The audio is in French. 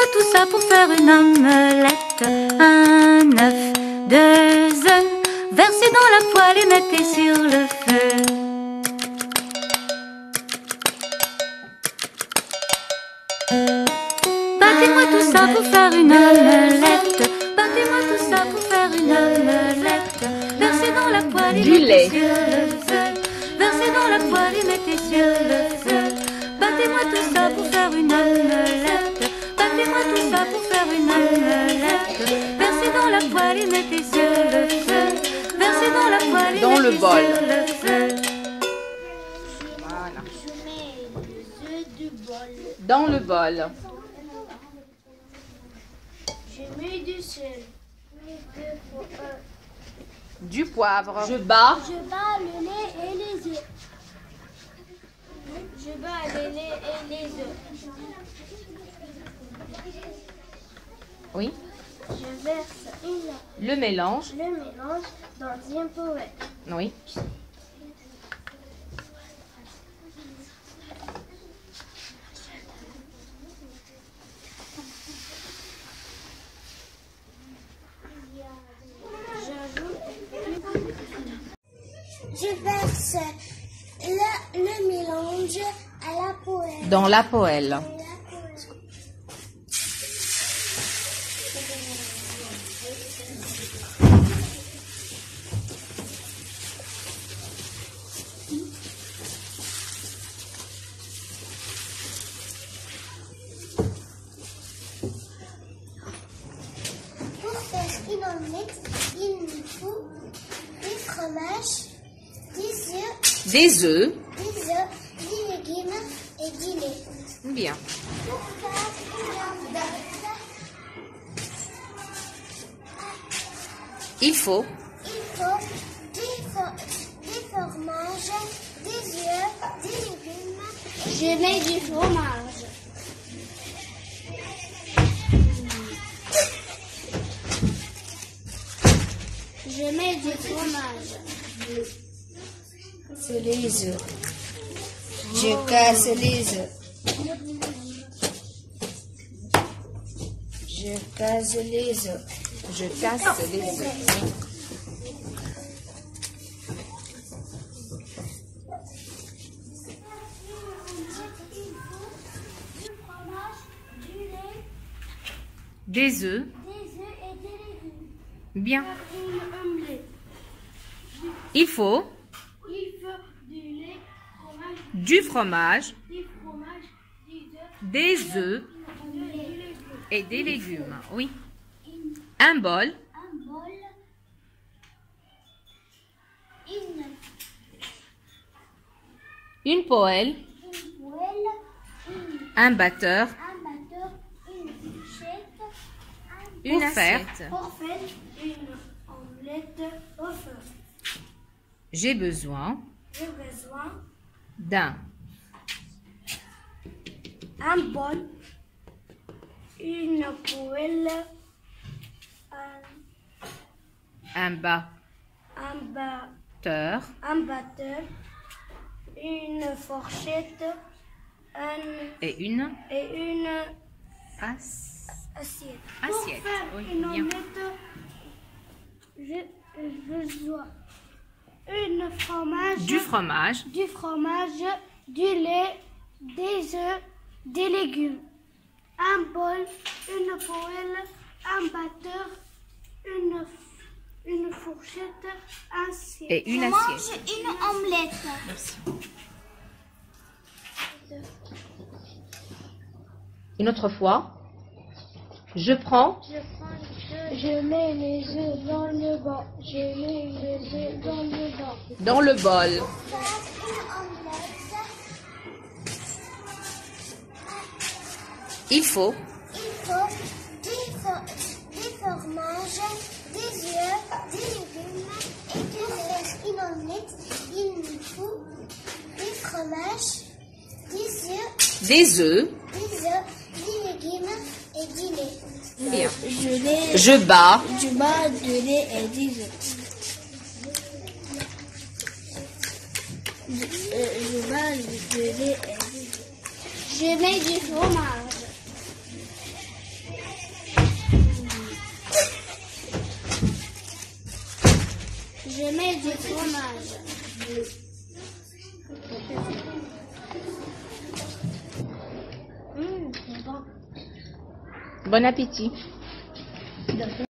tout ça pour faire une omelette. Un œuf, 2 œufs, versez dans la poêle et mettez sur le feu. Battez-moi tout ça pour faire une omelette. Battez-moi tout ça pour faire une omelette. Versez dans la poêle et mettez sur le feu. Versez dans la poêle et mettez sur le feu. Battez-moi tout ça pour faire une omelette. Battez-moi tout ça pour faire une omelette. Versez dans la poêle et mettez sur le feu. Versez dans la poêle et dans le mettez bol. sur le feu. Voilà. Je mets les œufs du bol. Dans le bol. Je mets du sel. Du poivre. Je bats. Je bats le lait et les œufs. Je bats le lait et les œufs. Oui. Je verse Le mélange. le mélange dans une poêle. Oui. Je verse le mélange à la poêle. Dans la poêle. Pour faire une omelette, il nous faut du fromage, des œufs, Des œufs. des légumes et du lait. Bien. Pour faire une omelette, Il faut il faut des fromages, des œufs, des légumes. Je mets du fromage. Je mets du fromage. C'est les œufs. Je casse les œufs. Je casse les œufs. Je casse les œufs. Du fromage, du lait, Des œufs. des œufs et des légumes. Bien. Une omelette. Il faut Il faut du lait, fromage, du fromage, du fromage, des œufs, des œufs du lait. et des légumes. Oui. Un bol. Un bol. Une Une poêle. poêle. Un batteur. Un batteur. Une fourchette. Une assiette. Pour faire une omelette au feu. J'ai besoin J'ai besoin d'un un bol, une poêle, un un batteur, batteur, une fourchette, et une et une assiette. assiette. Pour faire Oui, une bien. omelette, j'ai besoin Du fromage, du fromage, du lait, des œufs, des légumes, un bol, une poêle, un batteur, une fourchette, un assiette. et une assiette. Une omelette. Merci. Une autre fois. Je prends Je mets les œufs dans le bol. Je mets les œufs dans le bol. dans le bol. Il faut des fromages, des œufs, des légumes et pour faire une omelette, il nous faut du fromage, des œufs. des légumes et du lait. Bien. Je Je bats du bas de lait et des œufs. Je bats de lait et des œufs. Je mets du fromage. Je mets du fromage. Bon appétit.